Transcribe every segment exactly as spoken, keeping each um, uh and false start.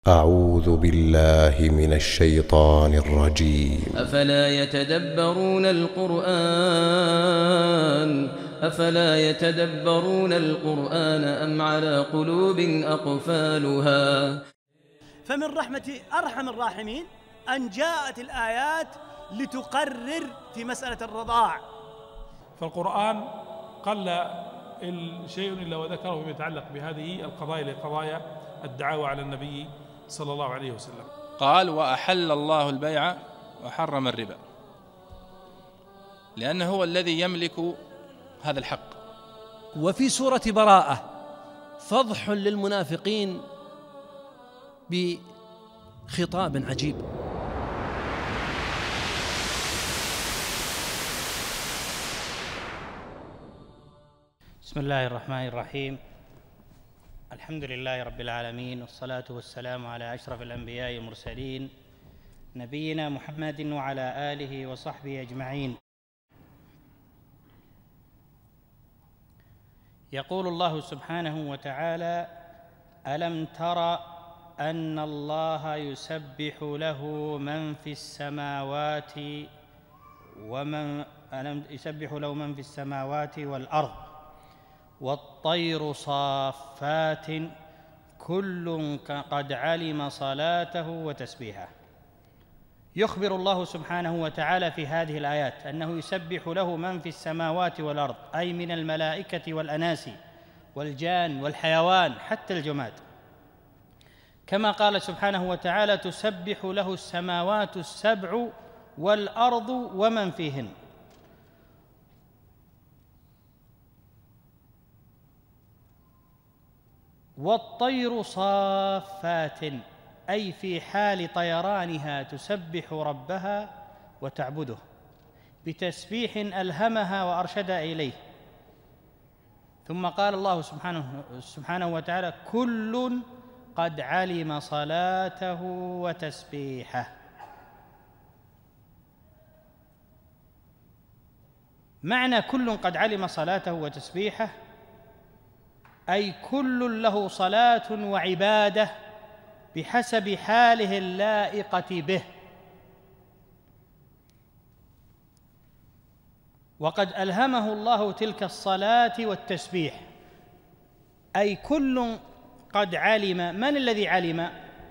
أعوذ بالله من الشيطان الرجيم. أفلا يتدبرون القرآن أفلا يتدبرون القرآن أم على قلوب أقفالها. فمن رحمة أرحم الراحمين أن جاءت الآيات لتقرر في مسألة الرضاع. فالقرآن قل شيء إلا وذكره فيما يتعلق بهذه القضايا لقضايا الدعاوى على النبي صلى الله عليه وسلم. قال: وأحل الله البيع وحرم الربا، لأنه هو الذي يملك هذا الحق. وفي سورة براءة فضح للمنافقين بخطاب عجيب. بسم الله الرحمن الرحيم. الحمد لله رب العالمين، والصلاة والسلام على أشرف الأنبياء والمرسلين نبينا محمد وعلى آله وصحبه أجمعين. يقول الله سبحانه وتعالى: ألم تر أن الله يسبح له من في السماوات ومن ألم يسبح له من في السماوات والأرض والطير صافات كل قد علم صلاته وتسبيحه. يخبر الله سبحانه وتعالى في هذه الآيات أنه يسبح له من في السماوات والأرض، أي من الملائكة والأناس والجان والحيوان حتى الجماد، كما قال سبحانه وتعالى: تسبح له السماوات السبع والأرض ومن فيهن. والطير صافات، أي في حال طيرانها تسبح ربها وتعبده بتسبيح ألهمها وأرشد إليه. ثم قال الله سبحانه, سبحانه وتعالى: كل قد علم صلاته وتسبيحه. معنى كل قد علم صلاته وتسبيحه أي كل له صلاة وعبادة بحسب حاله اللائقة به، وقد ألهمه الله تلك الصلاة والتسبيح. أي كل قد علم. من الذي علم؟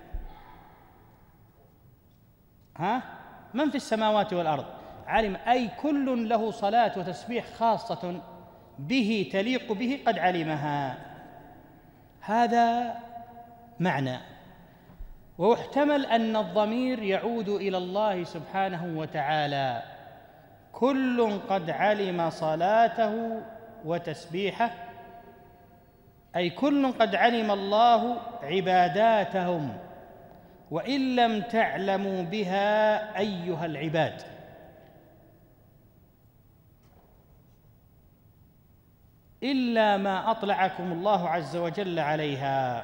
ها؟ من في السماوات والأرض علم، أي كل له صلاة وتسبيح خاصة به تليق به قد علمها. هذا معنى. ويحتمل أن الضمير يعود إلى الله سبحانه وتعالى. كل قد علم صلاته وتسبيحه، أي كل قد علم الله عباداتهم وإن لم تعلموا بها أيها العباد. إلا ما أطلعكم الله عز وجل عليها.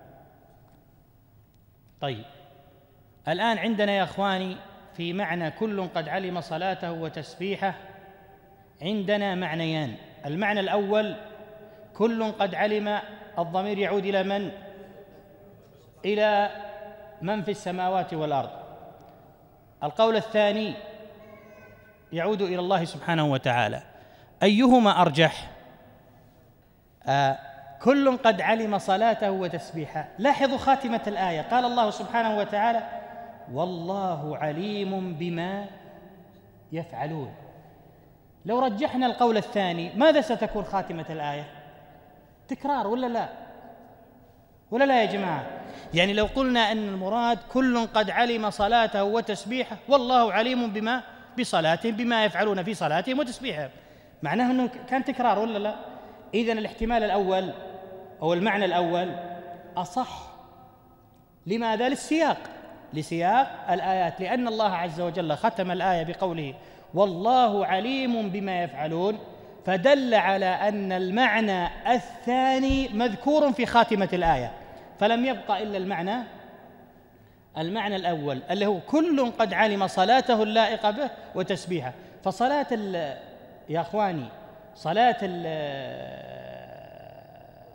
طيب، الآن عندنا يا أخواني في معنى كل قد علم صلاته وتسبيحه عندنا معنيان. المعنى الأول: كل قد علم، الضمير يعود إلى من؟ إلى من في السماوات والأرض. القول الثاني يعود إلى الله سبحانه وتعالى. أيهما أرجح؟ آه كل قد علم صلاته وتسبيحه. لاحظوا خاتمة الآية، قال الله سبحانه وتعالى: والله عليم بما يفعلون. لو رجحنا القول الثاني ماذا ستكون خاتمة الآية؟ تكرار ولا لا؟ ولا لا يا جماعة؟ يعني لو قلنا أن المراد كل قد علم صلاته وتسبيحه والله عليم بما بصلاتهم بما يفعلون في صلاتهم وتسبيحهم، معناه أنه كان تكرار ولا لا؟ إذن الاحتمال الأول أو المعنى الأول أصح. لماذا؟ للسياق، لسياق الآيات، لأن الله عز وجل ختم الآية بقوله: والله عليم بما يفعلون، فدل على أن المعنى الثاني مذكور في خاتمة الآية، فلم يبقى إلا المعنى المعنى الأول اللي هو كل قد علم صلاته اللائقة به وتسبيحه. فصلاة يا أخواني صلاة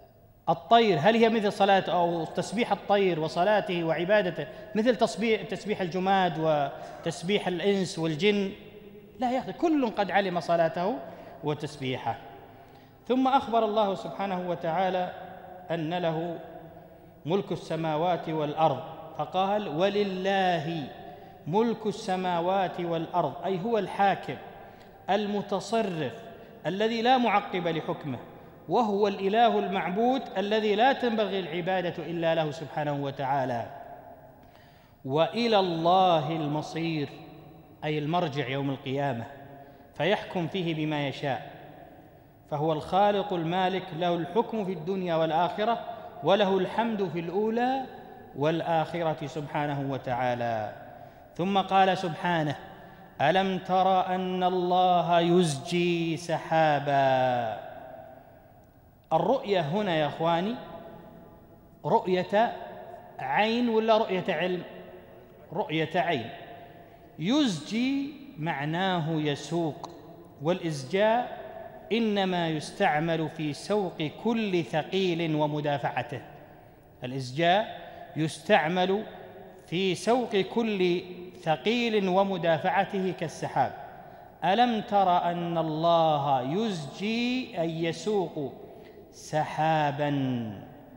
الطير هل هي مثل صلاة أو تسبيح الطير وصلاته وعبادته مثل تسبيح تسبيح الجماد وتسبيح الإنس والجن؟ لا يا أخي، كل قد علم صلاته وتسبيحه. ثم أخبر الله سبحانه وتعالى أن له ملك السماوات والأرض، فقال: ولله ملك السماوات والأرض، أي هو الحاكم المتصرف الذي لا معقب لحكمه، وهو الإله المعبود الذي لا تنبغي العبادة إلا له سبحانه وتعالى. وإلى الله المصير، أي المرجع يوم القيامة، فيحكم فيه بما يشاء، فهو الخالق المالك، له الحكم في الدنيا والآخرة، وله الحمد في الأولى والآخرة سبحانه وتعالى. ثم قال سبحانه: ألم تر أن الله يزجي سحابا. الرؤية هنا يا أخواني رؤية عين ولا رؤية علم؟ رؤية عين. يزجي معناه يسوق، والإزجاء إنما يستعمل في سوق كل ثقيل ومدافعته. الإزجاء يستعمل في سوق كل ثقيل ومدافعته كالسحاب. ألم تر أن الله يزجي أي يسوق سحابا.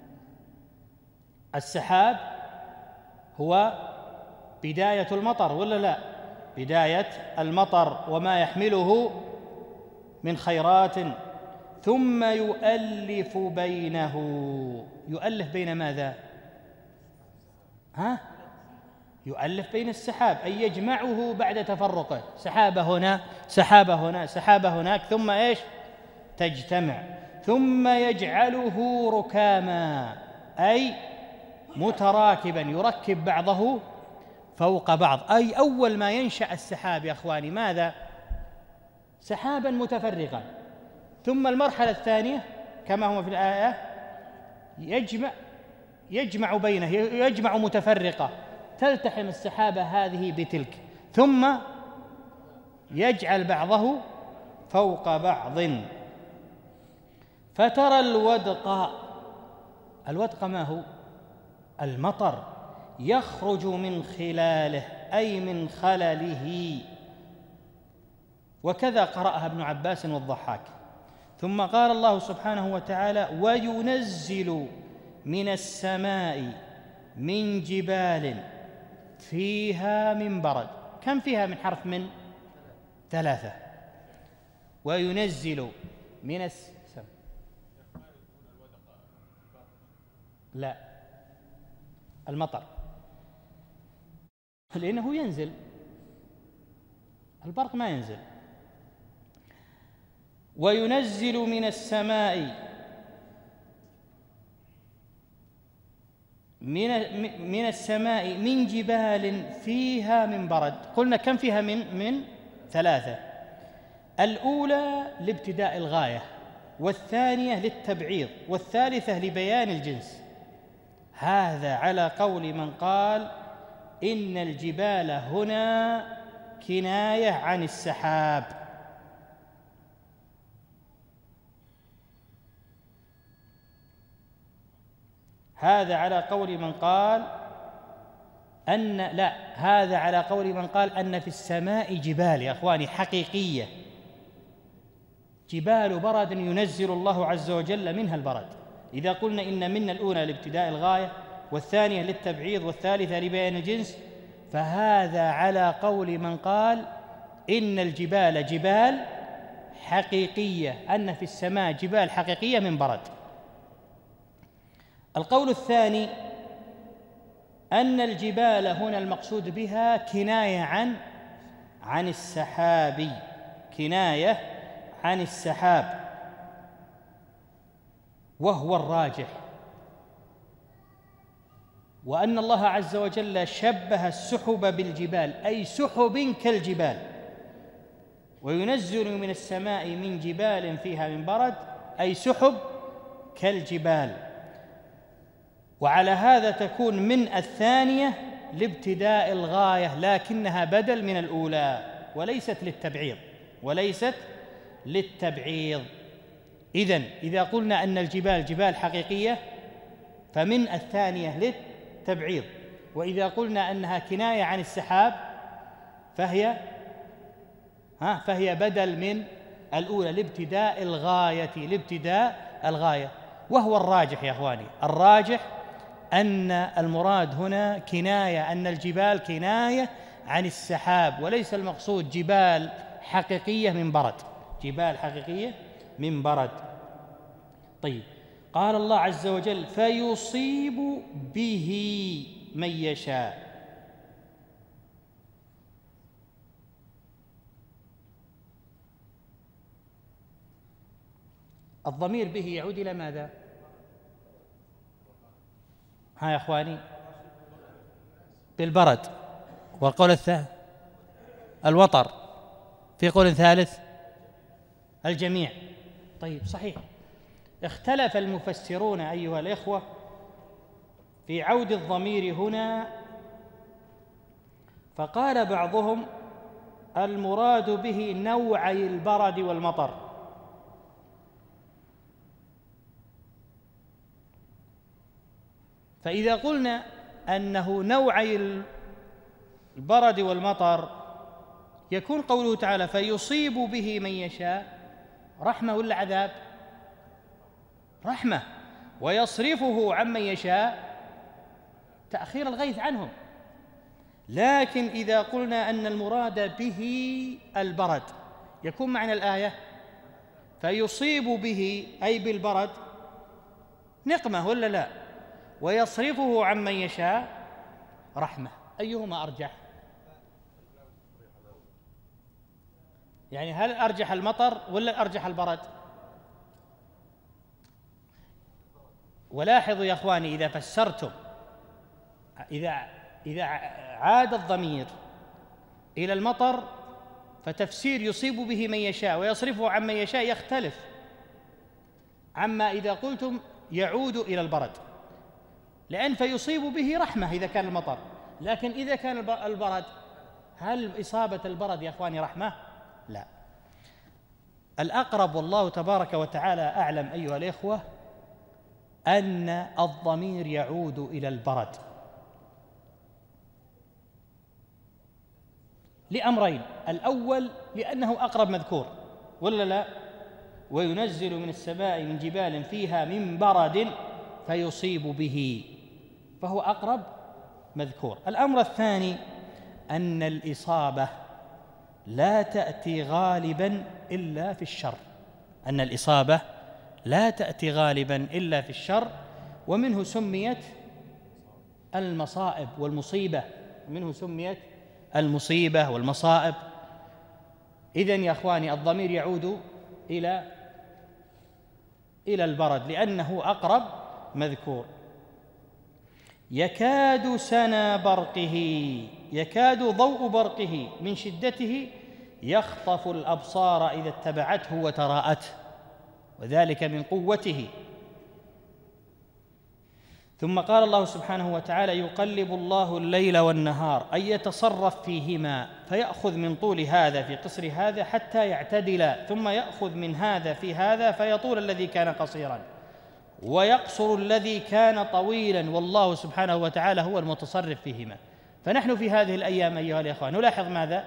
السحاب هو بداية المطر ولا لا؟ بداية المطر وما يحمله من خيرات. ثم يؤلف بينه، يؤلف بين ماذا؟ ها؟ يؤلف بين السحاب، أي يجمعه بعد تفرقه، سحابة هنا سحابة هنا سحابة هناك، ثم إيش؟ تجتمع. ثم يجعله ركاما، أي متراكبا، يركب بعضه فوق بعض. أي أول ما ينشأ السحاب يا أخواني ماذا؟ سحابا متفرقا. ثم المرحلة الثانية كما هو في الآية يجمع يجمع بينه، يجمع متفرقة، تلتحم السحابة هذه بتلك، ثم يجعل بعضه فوق بعض. فترى الودق، الودق ما هو؟ المطر، يخرج من خلاله أي من خلله، وكذا قرأها ابن عباس والضحاك. ثم قال الله سبحانه وتعالى: وينزل من السماء من جبال فيها من برد. كم فيها من حرف من؟ ثلاثة. وينزل من السماء، لا، المطر، لأنه ينزل، البرق ما ينزل. وينزل من السماء من من السماء من جبال فيها من برد. قلنا كم فيها من؟ من ثلاثة. الأولى لابتداء الغاية، والثانية للتبعيض، والثالثة لبيان الجنس. هذا على قول من قال إن الجبال هنا كناية عن السحاب. هذا على قول من قال أن لا هذا على قول من قال أن في السماء جبال يا أخواني حقيقية، جبال برد ينزل الله عز وجل منها البرد. إذا قلنا إن من الأولى لابتداء الغاية، والثانية للتبعيض، والثالثة لبيان الجنس، فهذا على قول من قال إن الجبال جبال حقيقية، أن في السماء جبال حقيقية من برد. القول الثاني أن الجبال هنا المقصود بها كناية عن عن السحاب، كناية عن السحاب، وهو الراجح، وأن الله عز وجل شبه السحب بالجبال، أي سحب كالجبال. وينزل من السماء من جبال فيها من برد، أي سحب كالجبال. وعلى هذا تكون من الثانية لابتداء الغاية، لكنها بدل من الأولى وليست للتبعيض وليست للتبعيض. إذن إذا قلنا أن الجبال جبال حقيقية فمن الثانية للتبعيض، وإذا قلنا أنها كناية عن السحاب فهي ها فهي بدل من الأولى لابتداء الغاية لابتداء الغاية. وهو الراجح يا أخواني، الراجح أن المراد هنا كناية، أن الجبال كناية عن السحاب، وليس المقصود جبال حقيقية من برد، جبال حقيقية من برد. طيب، قال الله عز وجل فيصيب به من يشاء. الضمير به يعود إلى ماذا؟ ها يا أخواني، بالبرد. والقول الثاني الوطر، في قول ثالث الجميع. طيب صحيح، اختلف المفسرون أيها الإخوة في عود الضمير هنا، فقال بعضهم المراد به نوعي البرد والمطر، فإذا قلنا أنه نوعي البرد والمطر يكون قوله تعالى فيصيب به من يشاء رحمة ولا عذاب؟ رحمة. ويصرفه عمن يشاء تأخير الغيث عنهم. لكن إذا قلنا أن المراد به البرد يكون معنى الآية فيصيب به أي بالبرد نقمة ولا لا؟ ويصرفه عمن يشاء رحمة. أيهما أرجح؟ يعني هل أرجح المطر ولا أرجح البرد؟ ولاحظوا يا أخواني، إذا فسرتم، إذا إذا عاد الضمير إلى المطر فتفسير يصيب به من يشاء ويصرفه عمن يشاء يختلف عما إذا قلتم يعود إلى البرد، لأن فيصيب به رحمة إذا كان المطر، لكن إذا كان البرد هل إصابة البرد يا أخواني رحمة؟ لا. الأقرب والله تبارك وتعالى أعلم أيها الإخوة أن الضمير يعود إلى البرد لأمرين: الأول لأنه أقرب مذكور ولا لا؟ وينزل من السماء من جبال فيها من برد فيصيب به، فهو أقرب مذكور. الأمر الثاني أن الإصابة لا تأتي غالبا إلا في الشر، أن الإصابة لا تأتي غالبا إلا في الشر، ومنه سميت المصائب والمصيبة، منه سميت المصيبة والمصائب. إذن يا أخواني الضمير يعود إلى إلى البرد لأنه أقرب مذكور. يكاد سنا برقه، يكاد ضوء برقه من شدته يخطف الأبصار إذا اتبعته وتراءته، وذلك من قوته. ثم قال الله سبحانه وتعالى يقلب الله الليل والنهار، أي يتصرف فيهما، فيأخذ من طول هذا في قصر هذا حتى يعتدل، ثم يأخذ من هذا في هذا فيطول الذي كان قصيرا ويقصر الذي كان طويلا، والله سبحانه وتعالى هو المتصرف فيهما. فنحن في هذه الأيام أيها الإخوة نلاحظ ماذا؟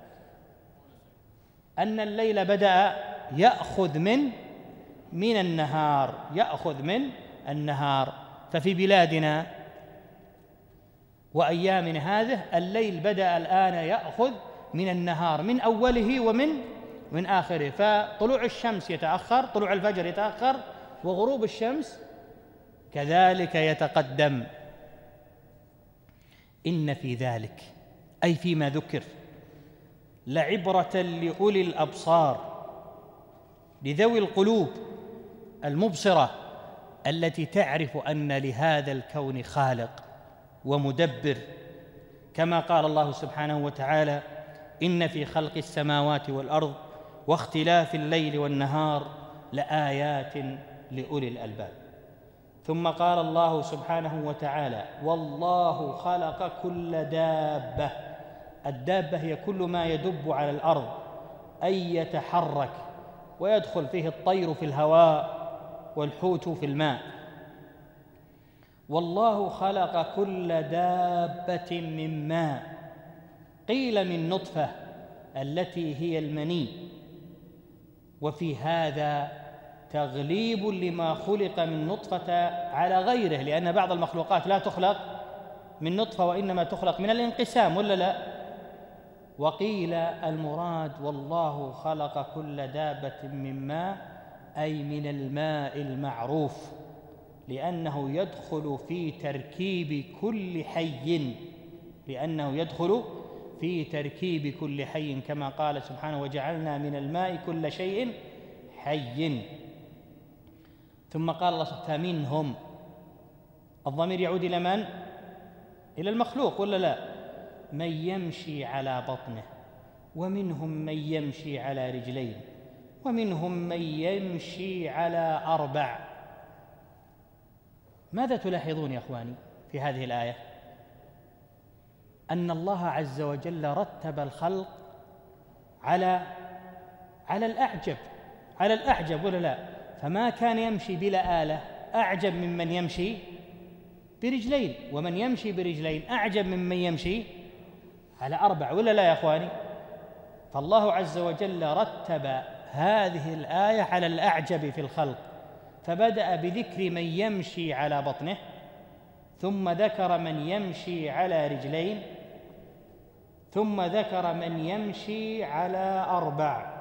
أن الليل بدأ يأخذ من من النهار، يأخذ من النهار. ففي بلادنا وأيامنا هذه الليل بدأ الآن يأخذ من النهار، من أوله ومن من آخره، فطلوع الشمس يتأخر، طلوع الفجر يتأخر، وغروب الشمس كذلك يتقدم. إن في ذلك أي فيما ذكر لعبرة لأولي الأبصار، لذوي القلوب المبصرة التي تعرف أن لهذا الكون خالق ومدبر، كما قال الله سبحانه وتعالى إن في خلق السماوات والأرض واختلاف الليل والنهار لآيات لأولي الألباب. ثم قال الله سبحانه وتعالى والله خلق كل دابة، الدابة هي كل ما يدب على الأرض أي يتحرك ويدخل فيه الطير في الهواء والحوت في الماء. والله خلق كل دابة من ماء، قيل من نطفة التي هي المني، وفي هذا تغليب لما خلق من نطفة على غيره، لأن بعض المخلوقات لا تخلق من نطفة وإنما تخلق من الانقسام، ولا لا؟ وقيل المراد والله خلق كل دابة من ماء، أي من الماء المعروف، لأنه يدخل في تركيب كل حي، لأنه يدخل في تركيب كل حي، كما قال سبحانه: وجعلنا من الماء كل شيء حي. ثم قال الله سبحانه: فمنهم، الضمير يعود إلى من؟ إلى المخلوق، ولا لا؟ من يمشي على بطنه، ومنهم من يمشي على رجلين، ومنهم من يمشي على أربع. ماذا تلاحظون يا أخواني في هذه الآية؟ أن الله عز وجل رتب الخلق على على الأعجب، على الأعجب، ولا لا؟ فما كان يمشي بلا آلة أعجب ممن يمشي برجلين، ومن يمشي برجلين أعجب ممن يمشي على أربع، ولا لا يا أخواني؟ فالله عز وجل رتب هذه الآية على الأعجب في الخلق، فبدأ بذكر من يمشي على بطنه، ثم ذكر من يمشي على رجلين، ثم ذكر من يمشي على أربع.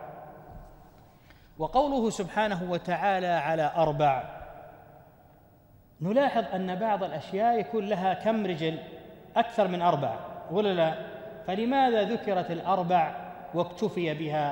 وقوله سبحانه وتعالى على أربع، نلاحظ أن بعض الأشياء يكون لها كم رجل؟ أكثر من أربع، ولا لا؟ فلماذا ذكرت الأربع واكتفي بها؟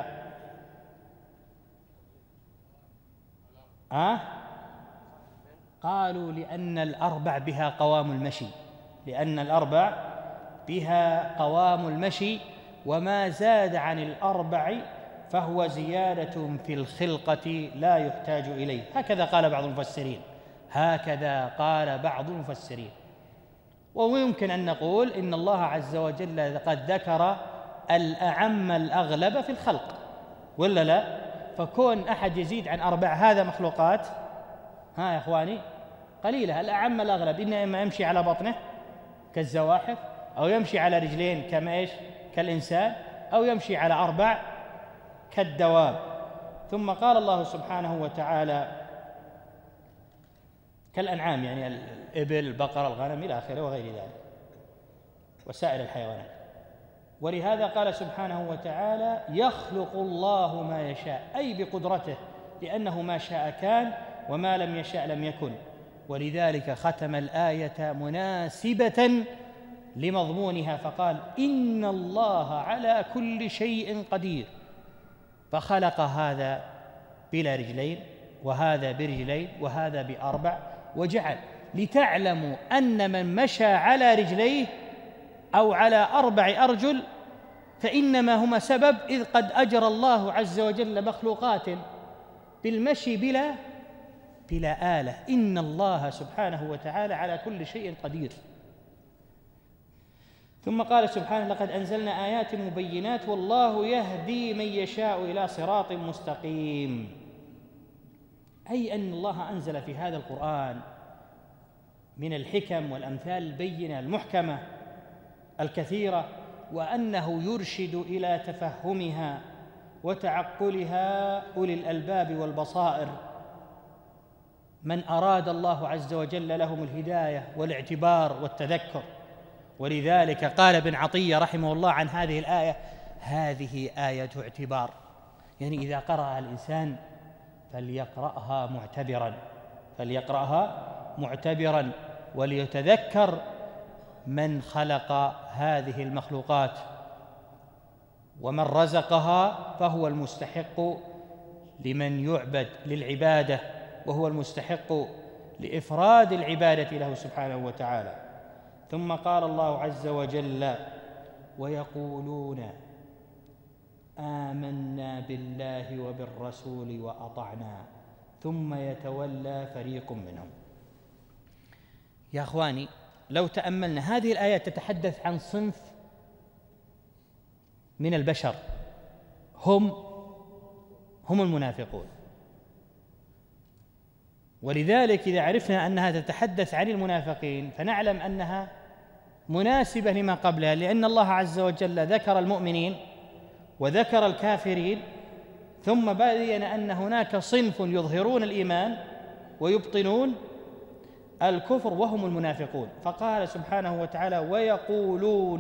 أه؟ قالوا لأن الأربع بها قوام المشي، لأن الأربع بها قوام المشي، وما زاد عن الأربع فهو زيادة في الخلقة لا يحتاج إليه. هكذا قال بعض المفسرين، هكذا قال بعض المفسرين. ويمكن أن نقول إن الله عز وجل قد ذكر الأعم الأغلب في الخلق، ولا لا؟ فكون أحد يزيد عن أربع هذا مخلوقات، ها يا إخواني، قليلة. الأعم الأغلب إنما يمشي على بطنه كالزواحف، أو يمشي على رجلين كما إيش؟ كالإنسان، أو يمشي على أربع كالدواب. ثم قال الله سبحانه وتعالى كالأنعام، يعني الإبل، البقر، الغنم إلى آخره وغير ذلك، وسائر الحيوانات. ولهذا قال سبحانه وتعالى: يخلق الله ما يشاء، أي بقدرته، لأنه ما شاء كان وما لم يشاء لم يكن. ولذلك ختم الآية مناسبة لمضمونها فقال: إن الله على كل شيء قدير. فخلق هذا بلا رجلين، وهذا برجلين، وهذا بأربع، وجعل لتعلموا أن من مشى على رجليه أو على أربع أرجل فإنما هما سبب، إذ قد أجرى الله عز وجل مخلوقات بالمشي بلا بلا آلة. إن الله سبحانه وتعالى على كل شيء قدير. ثم قال سبحانه: لقد أنزلنا آيات مبينات والله يهدي من يشاء إلى صراط مستقيم. أي أن الله أنزل في هذا القرآن من الحكم والأمثال البينة المحكمة الكثيرة، وأنه يرشد إلى تفهمها وتعقلها أولي الألباب والبصائر، من أراد الله عز وجل لهم الهداية والاعتبار والتذكر. ولذلك قال ابن عطية رحمه الله عن هذه الآية: هذه آية اعتبار، يعني إذا قرأ الإنسان فليقرأها معتبرا، فليقرأها معتبرا وليتذكر من خلق هذه المخلوقات ومن رزقها، فهو المستحق لمن يعبد للعبادة، وهو المستحق لإفراد العبادة له سبحانه وتعالى. ثم قال الله عز وجل: ويقولون آمنا بالله وبالرسول وأطعنا ثم يتولى فريق منهم. يا أخواني، لو تأملنا هذه الآيات تتحدث عن صنف من البشر، هم هم المنافقون. ولذلك إذا عرفنا أنها تتحدث عن المنافقين فنعلم أنها مناسبة لما قبلها، لأن الله عز وجل ذكر المؤمنين وذكر الكافرين، ثم بين أن هناك صنف يظهرون الإيمان ويبطنون الكفر وهم المنافقون، فقال سبحانه وتعالى: ويقولون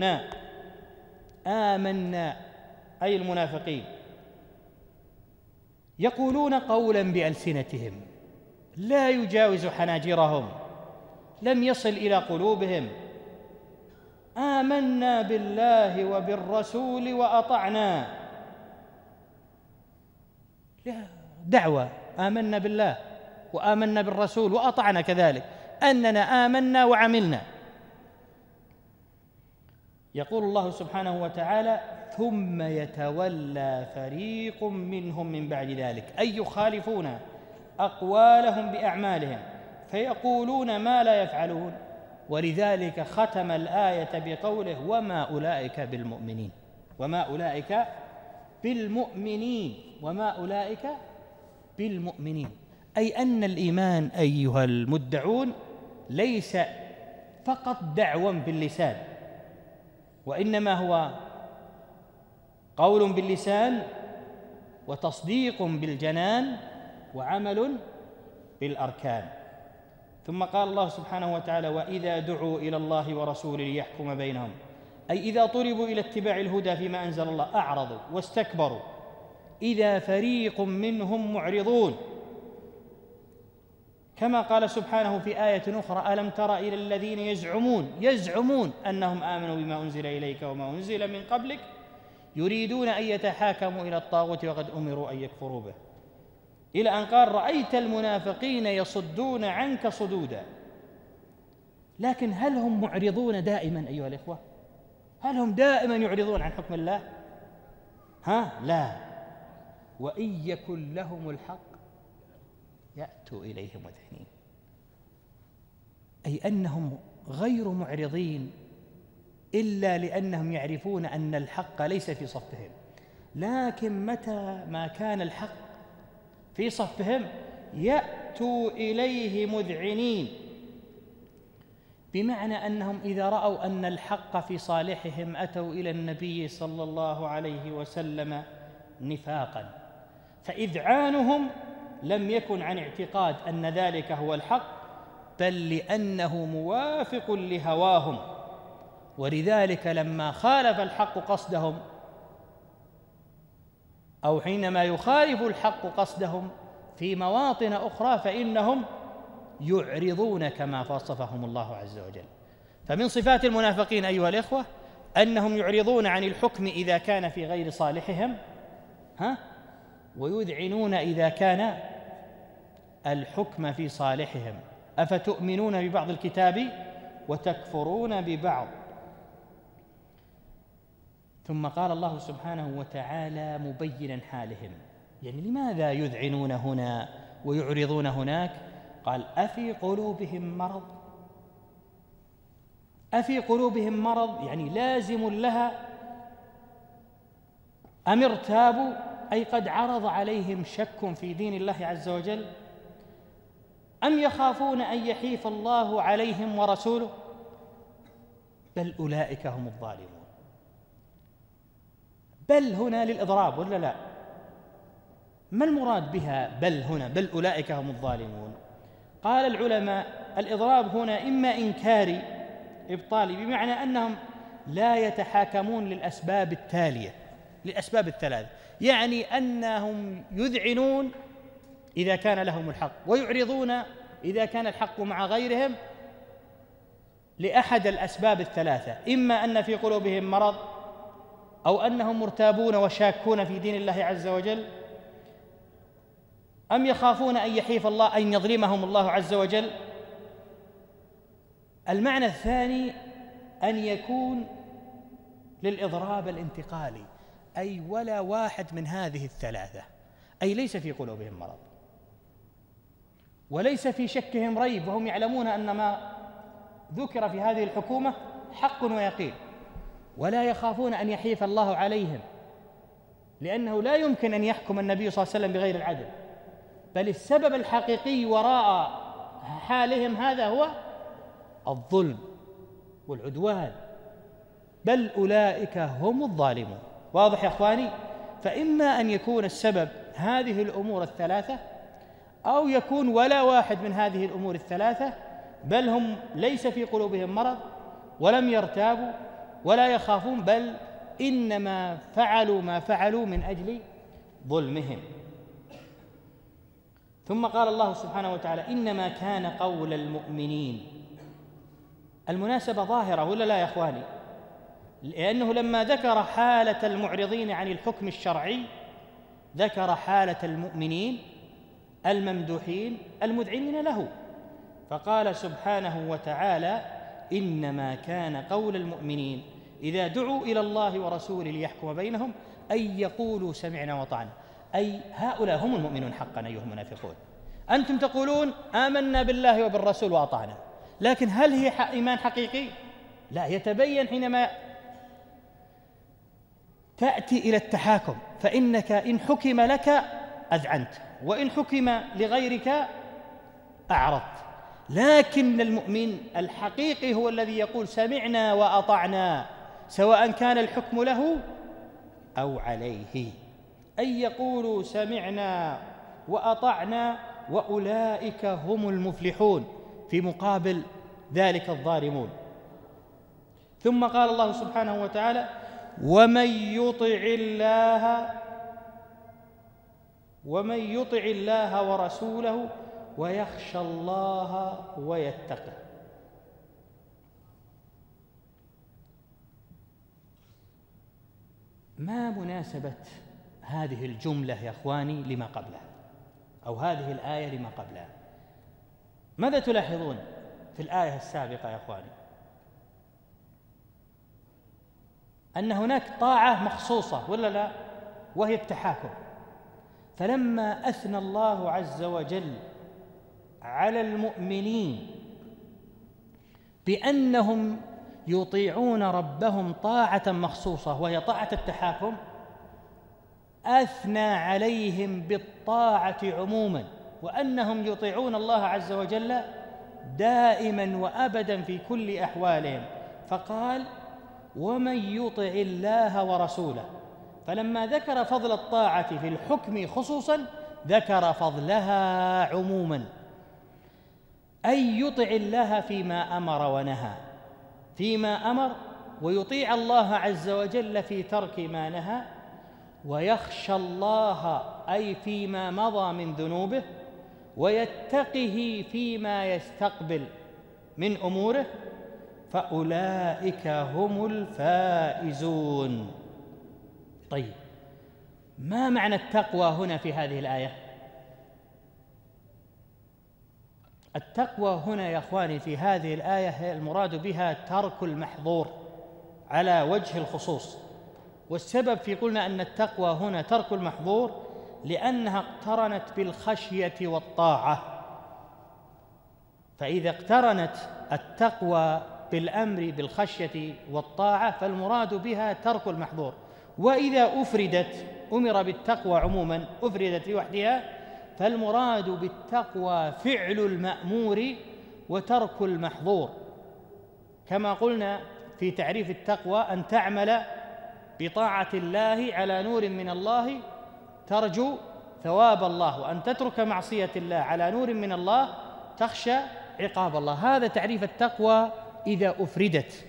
آمنا، أي المنافقين يقولون قولا بألسنتهم لا يجاوز حناجرهم لم يصل إلى قلوبهم، آمنا بالله وبالرسول وأطعنا. دعوة آمنا بالله وآمنا بالرسول وأطعنا، كذلك أننا آمنا وعملنا. يقول الله سبحانه وتعالى: ثم يتولى فريق منهم من بعد ذلك، أي يخالفون أقوالهم بأعمالهم فيقولون ما لا يفعلون. ولذلك ختم الآية بقوله: وما أولئك بالمؤمنين، وما أولئك بالمؤمنين، وما أولئك بالمؤمنين، أي أن الإيمان أيها المدعون ليس فقط دعوى باللسان، وإنما هو قول باللسان وتصديق بالجنان وعمل بالأركان. ثم قال الله سبحانه وتعالى: وإذا دعوا إلى الله ورسوله ليحكم بينهم، أي إذا طلبوا إلى اتباع الهدى فيما أنزل الله أعرضوا واستكبروا، إذا فريق منهم معرضون. كما قال سبحانه في آية أخرى: ألم تر إلى الذين يزعمون يزعمون أنهم آمنوا بما أنزل إليك وما أنزل من قبلك يريدون أن يتحاكموا إلى الطاغوت وقد أمروا أن يكفروا به، إلى أن قال: رأيت المنافقين يصدون عنك صدودا. لكن هل هم معرضون دائما أيها الإخوة؟ هل هم دائما يعرضون عن حكم الله؟ ها؟ لا. وإن يكن لهم الحق يأتوا إليه مذعنين، أي أنهم غير معرضين إلا لأنهم يعرفون أن الحق ليس في صفهم، لكن متى ما كان الحق في صفهم يأتوا إليه مذعنين، بمعنى أنهم إذا رأوا أن الحق في صالحهم أتوا إلى النبي صلى الله عليه وسلم نفاقا، فإذعانهم لم يكن عن اعتقاد أن ذلك هو الحق، بل لأنه موافق لهواهم. ولذلك لما خالف الحق قصدهم، أو حينما يخالف الحق قصدهم في مواطن أخرى، فإنهم يعرضون كما وصفهم الله عز وجل. فمن صفات المنافقين أيها الإخوة أنهم يعرضون عن الحكم إذا كان في غير صالحهم، ها؟ ويذعنون إذا كان الحكم في صالحهم. أفتؤمنون ببعض الكتاب وتكفرون ببعض. ثم قال الله سبحانه وتعالى مبينا حالهم، يعني لماذا يذعنون هنا ويعرضون هناك؟ قال: أفي قلوبهم مرض. أفي قلوبهم مرض يعني لازم لها، أم ارتابوا أي قد عرض عليهم شك في دين الله عز وجل، أم يخافون أن يحيف الله عليهم ورسوله، بل أولئك هم الظالمون. بل هنا للإضراب ولا لا؟ ما المراد بها بل هنا؟ بل أولئك هم الظالمون. قال العلماء: الإضراب هنا إما إنكاري إبطالي، بمعنى أنهم لا يتحاكمون للأسباب التالية، للأسباب الثلاث، يعني أنهم يذعنون إذا كان لهم الحق، ويعرضون إذا كان الحق مع غيرهم لأحد الأسباب الثلاثة: إما أن في قلوبهم مرض، أو أنهم مرتابون وشاكون في دين الله عز وجل، أم يخافون أن يحيف الله، أن يظلمهم الله عز وجل. المعنى الثاني أن يكون للإضراب الانتقالي، أي ولا واحد من هذه الثلاثة، أي ليس في قلوبهم مرض وليس في شكهم ريب، وهم يعلمون أن ما ذكر في هذه الحكومة حق ويقين، ولا يخافون أن يحيف الله عليهم، لأنه لا يمكن أن يحكم النبي صلى الله عليه وسلم بغير العدل، بل السبب الحقيقي وراء حالهم هذا هو الظلم والعدوان، بل أولئك هم الظالمون. واضح يا أخواني؟ فإما أن يكون السبب هذه الأمور الثلاثة، أو يكون ولا واحد من هذه الأمور الثلاثة، بل هم ليس في قلوبهم مرض ولم يرتابوا ولا يخافون، بل إنما فعلوا ما فعلوا من أجل ظلمهم. ثم قال الله سبحانه وتعالى: إنما كان قول المؤمنين. المناسبة ظاهرة ولا لا يا أخواني؟ لأنه لما ذكر حالة المعرضين عن الحكم الشرعي ذكر حالة المؤمنين الممدوحين المذعنين له، فقال سبحانه وتعالى: إنما كان قول المؤمنين إذا دعوا إلى الله ورسوله ليحكم بينهم أن يقولوا سمعنا وأطعنا. أي هؤلاء هم المؤمنون حقا أيها المنافقون. أنتم تقولون آمنا بالله وبالرسول وأطعنا، لكن هل هي إيمان حقيقي؟ لا، يتبين حينما تأتي إلى التحاكم، فإنك إن حكم لك أذعنت، وإن حكم لغيرك أعرضت. لكن المؤمن الحقيقي هو الذي يقول سمعنا وأطعنا، سواء كان الحكم له أو عليه. أن يقولوا سمعنا وأطعنا وأولئك هم المفلحون، في مقابل ذلك الظالمون. ثم قال الله سبحانه وتعالى: ومن يطع الله ومن يطع الله ورسوله ويخشى الله ويتقه. ما مناسبة هذه الجملة يا أخواني لما قبلها، أو هذه الآية لما قبلها؟ ماذا تلاحظون في الآية السابقة يا أخواني؟ أن هناك طاعة مخصوصة ولا لا؟ وهي التحاكم. فلما أثنى الله عز وجل على المؤمنين بأنهم يطيعون ربهم طاعة مخصوصة وهي طاعة التحاكم، أثنى عليهم بالطاعة عموما، وأنهم يطيعون الله عز وجل دائما وأبدا في كل أحوالهم، فقال: ومن يطع الله ورسوله. فلما ذكر فضل الطاعة في الحكم خصوصا ذكر فضلها عموما، أي يطع الله فيما أمر ونهى، فيما أمر، ويطيع الله عز وجل في ترك ما نهى، ويخشى الله أي فيما مضى من ذنوبه، ويتقه فيما يستقبل من أموره، فأولئك هم الفائزون. طيب، ما معنى التقوى هنا في هذه الآية؟ التقوى هنا يا أخواني في هذه الآية المراد بها ترك المحظور على وجه الخصوص. والسبب في قلنا أن التقوى هنا ترك المحظور لأنها اقترنت بالخشية والطاعة، فإذا اقترنت التقوى بالأمر بالخشية والطاعة فالمراد بها ترك المحظور. وإذا أفردت أمر بالتقوى عموما أفردت لوحدها فالمراد بالتقوى فعل المأمور وترك المحظور، كما قلنا في تعريف التقوى: أن تعمل بطاعة الله على نور من الله ترجو ثواب الله، وأن تترك معصية الله على نور من الله تخشى عقاب الله. هذا تعريف التقوى إذا أفردت،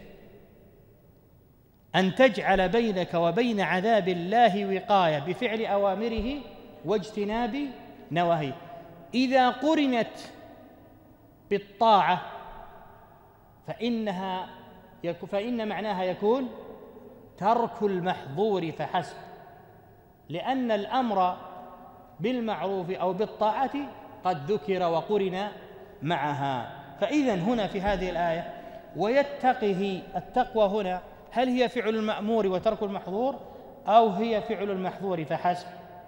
أن تجعل بينك وبين عذاب الله وقاية بفعل أوامره واجتناب نواهيه. إذا قرنت بالطاعة فإنها فإن معناها يكون ترك المحظور فحسب، لأن الأمر بالمعروف أو بالطاعة قد ذكر وقرن معها. فإذا هنا في هذه الآية ويتقه، التقوى هنا هل هي فعل المأمور وترك المحظور أو هي فعل المحظور فحسب؟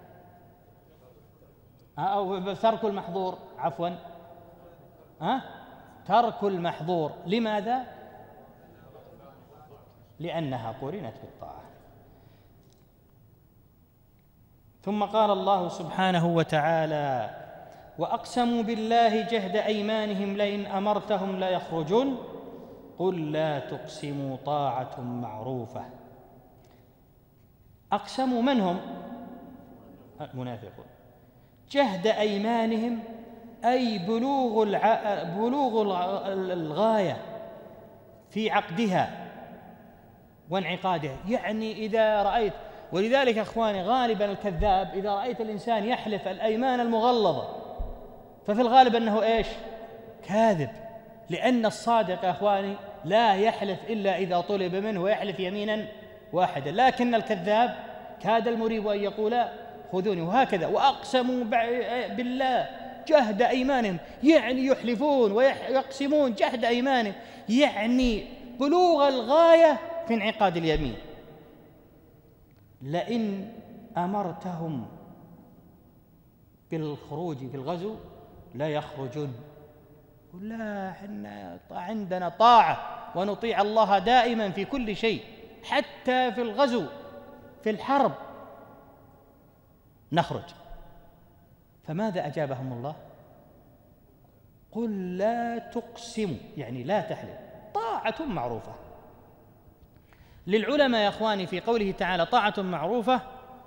أو ترك المحظور عفوا أه؟ ترك المحظور. لماذا؟ لأنها قرنت بالطاعة. ثم قال الله سبحانه وتعالى: وأقسموا بالله جهد أيمانهم لئن أمرتهم ليخرجن قل لا تقسموا طاعة معروفة. أقسموا من هم؟ المنافقون. جهد أيمانهم أي بلوغ الع... بلوغ الغاية في عقدها وانعقادها. يعني إذا رأيت، ولذلك أخواني غالبا الكذاب إذا رأيت الإنسان يحلف الأيمان المغلظة ففي الغالب أنه إيش؟ كاذب، لأن الصادق يا أخواني لا يحلف إلا إذا طلب منه ويحلف يمينا واحدة، لكن الكذاب كاد المريب أن يقول خذوني. وهكذا وأقسموا بالله جهد أيمانهم، يعني يحلفون ويقسمون جهد أيمانهم، يعني بلوغ الغاية في انعقاد اليمين. لئن أمرتهم بالخروج في الغزو لا يخرجون. لا، حنا عندنا طاعة ونطيع الله دائما في كل شيء، حتى في الغزو في الحرب نخرج. فماذا أجابهم الله؟ قل لا تقسموا، يعني لا تحلف، طاعة معروفة. للعلماء يا أخواني في قوله تعالى طاعة معروفة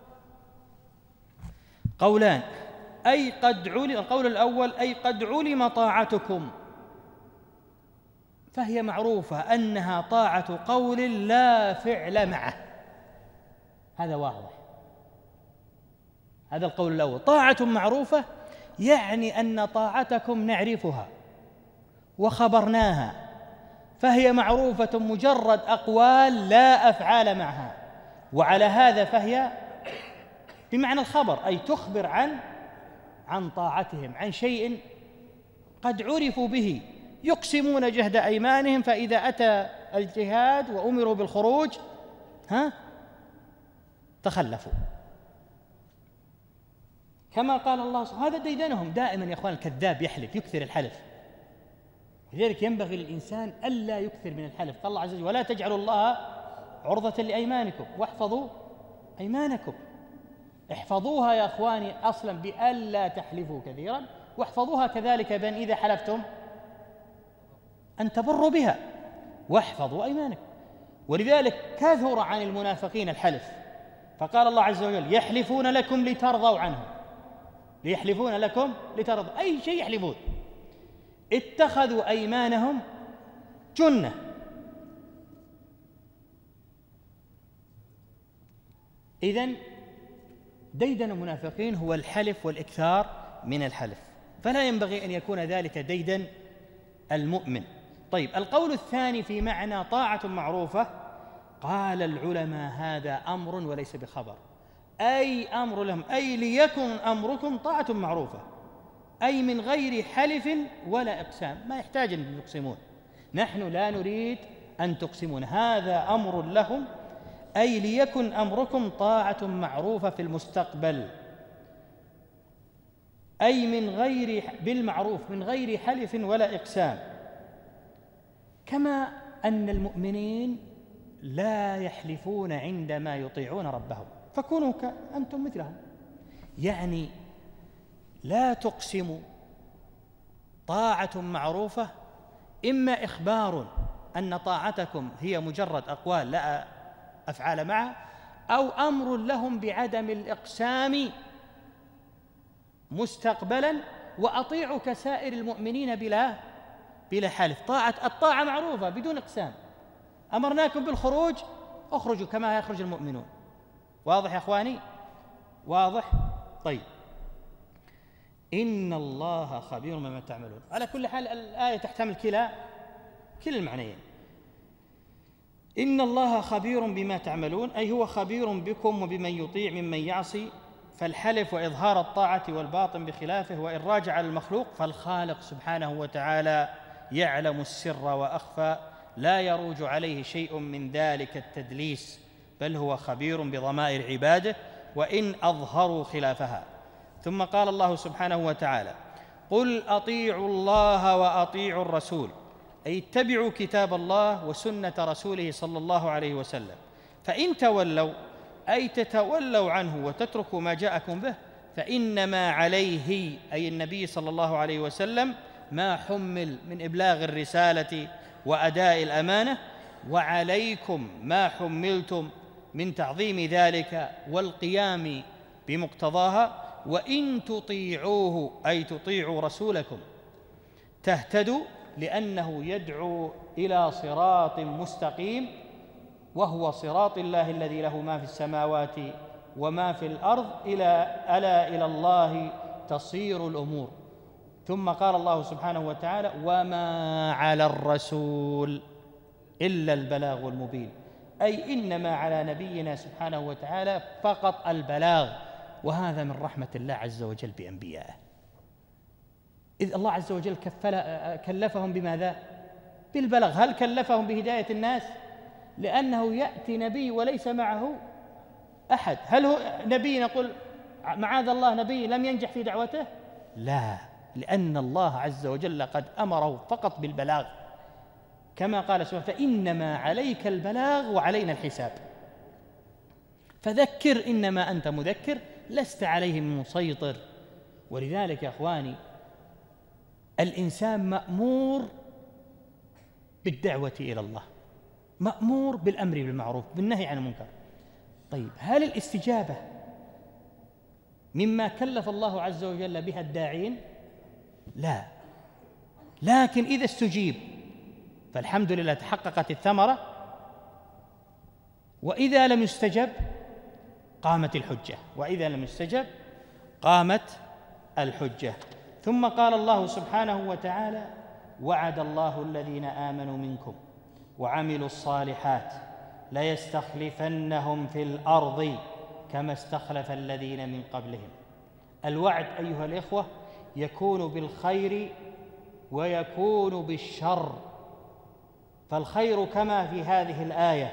قولان: أي قد علم، القول الأول أي قد علم طاعتكم، فهي معروفة أنها طاعة قول لا فعل معه، هذا واضح. هذا القول الأول، طاعة معروفة يعني أن طاعتكم نعرفها وخبرناها، فهي معروفة مجرد أقوال لا أفعال معها، وعلى هذا فهي بمعنى الخبر، أي تخبر عن عن طاعتهم، عن شيء قد عرفوا به. يقسمون جهد أيمانهم، فإذا أتى الجهاد وأمروا بالخروج ها تخلفوا، كما قال الله سبحانه. هذا ديدنهم دائما يا أخوان، الكذاب يحلف، يكثر الحلف، لذلك ينبغي للإنسان ألا يكثر من الحلف. قال الله عز وجل: ولا تجعلوا الله عرضة لأيمانكم واحفظوا أيمانكم. احفظوها يا أخواني أصلا بألا تحلفوا كثيرا، واحفظوها كذلك بأن إذا حلفتم أن تبروا بها، واحفظوا أيمانكم. ولذلك كثر عن المنافقين الحلف، فقال الله عز وجل: يحلفون لكم لترضوا عنهم، ليحلفون لكم لترضوا، أي شيء يحلفون. اتخذوا أيمانهم جنة. إذن ديدن المنافقين هو الحلف والإكثار من الحلف، فلا ينبغي أن يكون ذلك ديدن المؤمن. طيب، القول الثاني في معنى طاعة معروفة، قال العلماء هذا أمر وليس بخبر، أي أمر لهم، أي ليكن أمركم طاعة معروفة، أي من غير حلف ولا إقسام، ما يحتاج أن يقسمون، نحن لا نريد أن تقسمون، هذا أمر لهم، أي ليكن أمركم طاعة معروفة في المستقبل، أي من غير بالمعروف من غير حلف ولا إقسام. كما أن المؤمنين لا يحلفون عندما يطيعون ربهم، فكونوا أنتم مثلهم، يعني لا تقسموا، طاعة معروفة إما إخبار أن طاعتكم هي مجرد أقوال لا أفعال معها، أو أمر لهم بعدم الإقسام مستقبلا، وأطيعوا كسائر المؤمنين بلا بلا حلف. طاعة الطاعة معروفة بدون إقسام، أمرناكم بالخروج اخرجوا كما يخرج المؤمنون. واضح يا أخواني؟ واضح؟ طيب، إن الله خبير بما تعملون. على كل حال الآية تحتمل كلا كلا المعنيين. إن الله خبير بما تعملون، أي هو خبير بكم وبمن يطيع ممن يعصي، فالحلف وإظهار الطاعة والباطن بخلافه، وإن راجع على المخلوق فالخالق سبحانه وتعالى يعلم السر وأخفى، لا يروج عليه شيء من ذلك التدليس، بل هو خبير بضمائر عباده وإن أظهروا خلافها. ثم قال الله سبحانه وتعالى: قل أطيعوا الله وأطيعوا الرسول، أي اتبعوا كتاب الله وسنة رسوله صلى الله عليه وسلم، فإن تولوا أي تتولوا عنه وتتركوا ما جاءكم به، فإنما عليه أي النبي صلى الله عليه وسلم ما حمل من إبلاغ الرسالة وأداء الأمانة، وعليكم ما حملتم من تعظيم ذلك والقيام بمقتضاها، وإن تطيعوه أي تطيعوا رسولكم تهتدوا، لأنه يدعو إلى صراط مستقيم، وهو صراط الله الذي له ما في السماوات وما في الأرض، إلى ألا إلى الله تصير الأمور. ثم قال الله سبحانه وتعالى: وما على الرسول إلا البلاغ المبين، أي إنما على نبينا سبحانه وتعالى فقط البلاغ، وهذا من رحمة الله عز وجل بأنبيائه، إذ الله عز وجل كلفهم بماذا؟ بالبلاغ. هل كلفهم بهداية الناس؟ لأنه يأتي نبي وليس معه أحد. هل هو نبي نقول معاذ الله نبي لم ينجح في دعوته؟ لا، لأن الله عز وجل قد أمره فقط بالبلاغ، كما قال سبحانه: فإنما عليك البلاغ وعلينا الحساب، فذكر إنما أنت مذكر لست عليهم مسيطر. ولذلك يا أخواني الإنسان مأمور بالدعوة إلى الله، مأمور بالأمر بالمعروف بالنهي عن المنكر. طيب، هل الاستجابة مما كلف الله عز وجل بها الداعين؟ لا، لكن إذا استجيب فالحمد لله تحققت الثمرة، وإذا لم يستجب قامت الحجة، وإذا لم يستجب قامت الحجة. ثم قال الله سبحانه وتعالى: وعد الله الذين آمنوا منكم وعملوا الصالحات ليستخلفنهم في الأرض كما استخلف الذين من قبلهم. الوعد أيها الإخوة يكون بالخير ويكون بالشر، فالخير كما في هذه الآية،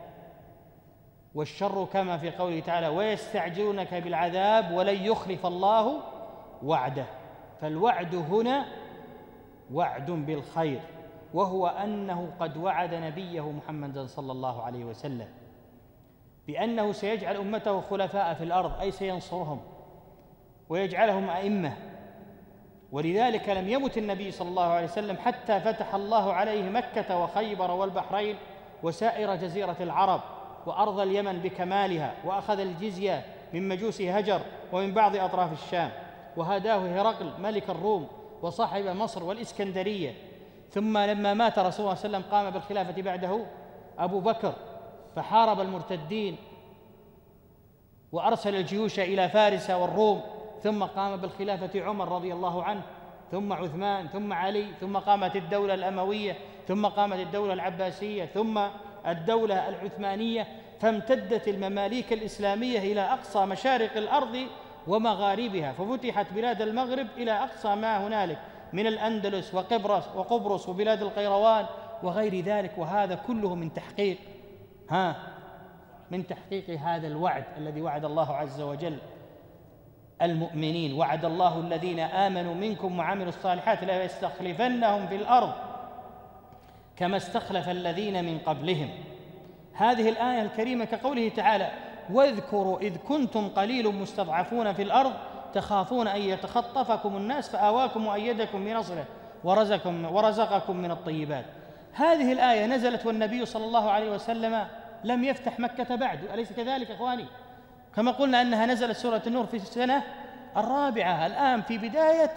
والشر كما في قوله تعالى: ويستعجلونك بالعذاب ولن يخلف الله وعده. فالوعد هنا وعد بالخير، وهو أنه قد وعد نبيه محمدا صلى الله عليه وسلم بأنه سيجعل أمته خلفاء في الأرض، أي سينصرهم ويجعلهم أئمة. ولذلك لم يمت النبي صلى الله عليه وسلم حتى فتح الله عليه مكة وخيبر والبحرين وسائر جزيرة العرب وأرض اليمن بكمالها، وأخذ الجزية من مجوس هجر ومن بعض أطراف الشام، وهداه هرقل ملك الروم وصاحب مصر والإسكندرية. ثم لما مات رسول الله صلى الله عليه وسلم قام بالخلافة بعده أبو بكر فحارب المرتدين وأرسل الجيوش إلى فارس والروم، ثم قام بالخلافة عمر رضي الله عنه، ثم عثمان، ثم علي، ثم قامت الدولة الأموية، ثم قامت الدولة العباسية، ثم الدولة العثمانية، فامتدت المماليك الإسلامية إلى أقصى مشارق الأرض ومغاربها، ففتحت بلاد المغرب إلى أقصى ما هنالك من الأندلس وقبرص وقبرص وبلاد القيروان وغير ذلك. وهذا كله من تحقيق ها من تحقيق هذا الوعد الذي وعد الله عز وجل المؤمنين: وعد الله الذين آمنوا منكم وعملوا الصالحات لا يستخلفنهم في الأرض كما استخلف الذين من قبلهم. هذه الآية الكريمة كقوله تعالى: واذكروا إذ كنتم قليل مستضعفون في الأرض تخافون أن يتخطفكم الناس فآواكم وأيدكم بنصره ورزقكم, ورزقكم من الطيبات. هذه الآية نزلت والنبي صلى الله عليه وسلم لم يفتح مكة بعد، أليس كذلك أخواني؟ كما قلنا أنها نزلت سورة النور في السنة الرابعة، الآن في بداية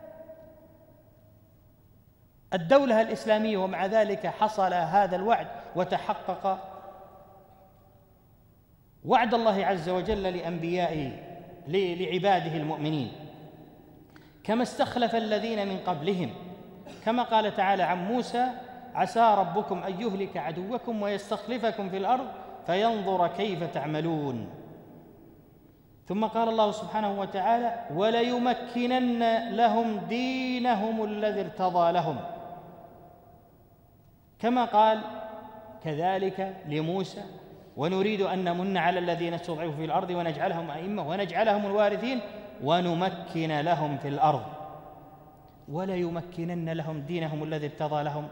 الدولة الإسلامية، ومع ذلك حصل هذا الوعد وتحقق وعد الله عز وجل لأنبيائه لعباده المؤمنين، كما استخلف الذين من قبلهم، كما قال تعالى عن موسى: عسى ربكم أن يهلك عدوكم ويستخلفكم في الأرض فينظر كيف تعملون. ثم قال الله سبحانه وتعالى: وليمكنن لهم دينهم الذي ارتضى لهم، كما قال كذلك لموسى: ونريد أن نمن على الذين استضعفوا في الأرض ونجعلهم أئمة ونجعلهم الوارثين ونمكن لهم في الأرض. وليمكنن لهم دينهم الذي ارتضى لهم.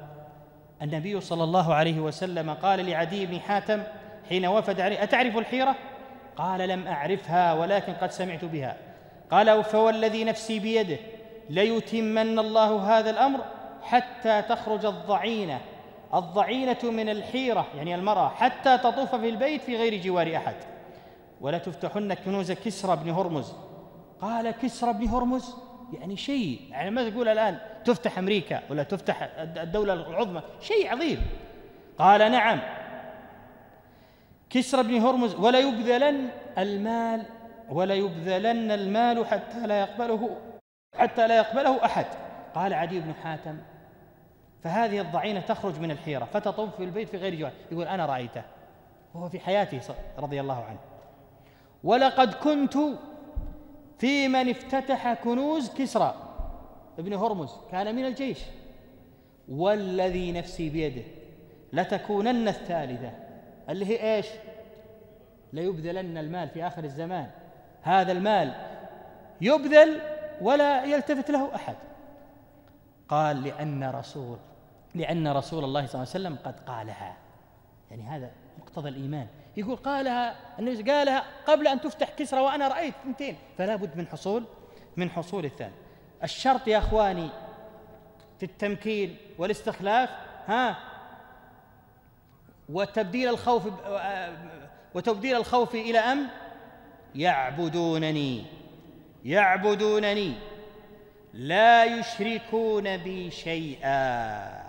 النبي صلى الله عليه وسلم قال لعدي بن حاتم حين وفد عليه: أتعرف الحيرة؟ قال لم أعرفها ولكن قد سمعت بها. قال فوالذي نفسي بيده ليتمن الله هذا الأمر حتى تخرج الضعينة الضعينة من الحيرة يعني المرأة حتى تطوف في البيت في غير جوار أحد، ولا تفتحن كنوز كسرى بن هرمز. قال كسرى بن هرمز يعني شيء، يعني ما تقول الآن تفتح أمريكا ولا تفتح الدولة العظمى، شيء عظيم. قال نعم كسرى بن هرمز ولا يبذلن المال ولا يبذلن المال حتى لا يقبله حتى لا يقبله أحد. قال عدي بن حاتم فهذه الضعينة تخرج من الحيرة فتطوف في البيت في غير جوار. يقول أنا رأيته وهو في حياته رضي الله عنه. ولقد كنت في من افتتح كنوز كسرى ابن هرمز، كان من الجيش. والذي نفسي بيده لتكونن الثالثة، اللي هي إيش؟ ليبذلن المال في آخر الزمان، هذا المال يبذل ولا يلتفت له أحد. قال لأن رسول لأن رسول الله صلى الله عليه وسلم قد قالها، يعني هذا مقتضى الإيمان. يقول قالها النبي قالها قبل أن تفتح كسرى وأنا رأيت اثنتين، فلا بد من حصول من حصول الثاني. الشرط يا أخواني في التمكين والاستخلاف ها وتبديل الخوف وتبديل الخوف إلى أمن، يعبدونني يعبدونني لا يشركون بي شيئا،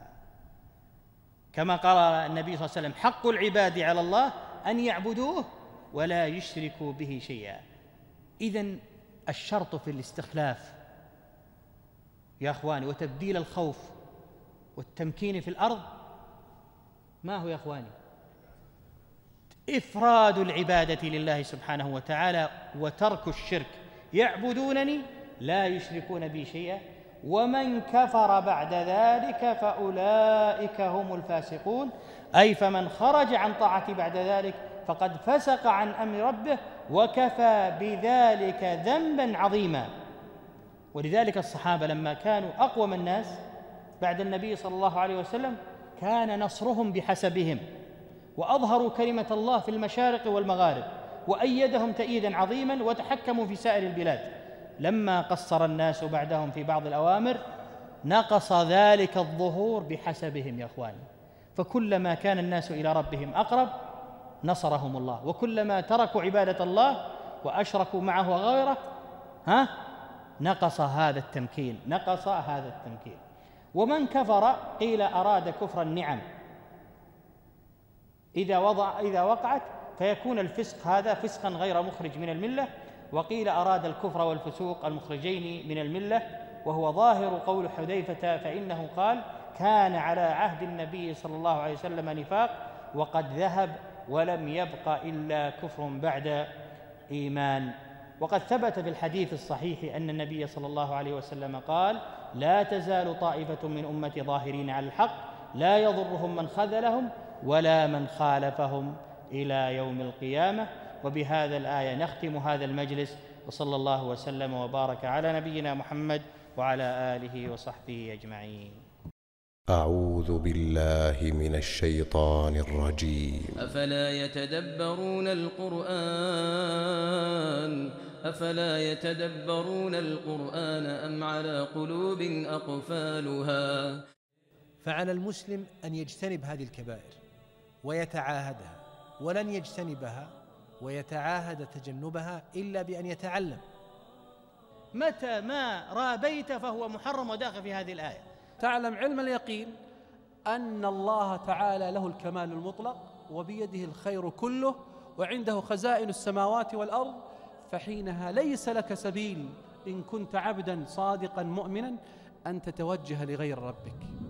كما قال النبي صلى الله عليه وسلم حق العباد على الله أن يعبدوه ولا يشركوا به شيئا. إذن الشرط في الاستخلاف يا أخواني وتبديل الخوف والتمكين في الأرض ما هو يا أخواني؟ إفراد العبادة لله سبحانه وتعالى وترك الشرك. يعبدونني لا يشركون بي شيئا ومن كفر بعد ذلك فأولئك هم الفاسقون، أي فمن خرج عن طاعتي بعد ذلك فقد فسق عن أمر ربه وكفى بذلك ذنبا عظيما. ولذلك الصحابة لما كانوا أقوم الناس بعد النبي صلى الله عليه وسلم كان نصرهم بحسبهم، وأظهروا كلمة الله في المشارق والمغارب وأيدهم تأييدا عظيما وتحكموا في سائر البلاد. لما قصر الناس بعدهم في بعض الأوامر نقص ذلك الظهور بحسبهم يا أخواني. فكلما كان الناس إلى ربهم أقرب نصرهم الله، وكلما تركوا عبادة الله وأشركوا معه غيره ها نقص هذا التمكين نقص هذا التمكين. ومن كفر قيل أراد كفر النعم إذا وضع إذا وقعت فيكون الفسق هذا فسقا غير مخرج من الملة، وقيل أراد الكفر والفسوق المخرجين من الملة، وهو ظاهر قول حذيفة فإنه قال كان على عهد النبي صلى الله عليه وسلم نفاق وقد ذهب ولم يبق إلا كفر بعد إيمان. وقد ثبت في الحديث الصحيح أن النبي صلى الله عليه وسلم قال لا تزال طائفة من أمتي ظاهرين على الحق لا يضرهم من خذلهم ولا من خالفهم إلى يوم القيامة. وبهذا الآية نختم هذا المجلس، وصلى الله وسلم وبارك على نبينا محمد وعلى آله وصحبه أجمعين. أعوذ بالله من الشيطان الرجيم. أفلا يتدبرون القرآن أفلا يتدبرون القرآن أم على قلوب أقفالها. فعلى المسلم أن يجتنب هذه الكبائر ويتعاهدها، ولن يجتنبها ويتعاهد تجنبها إلا بأن يتعلم. متى ما رابيت فهو محرم وداخل في هذه الآية. تعلم علم اليقين أن الله تعالى له الكمال المطلق وبيده الخير كله وعنده خزائن السماوات والأرض، فحينها ليس لك سبيل إن كنت عبدا صادقا مؤمنا أن تتوجه لغير ربك.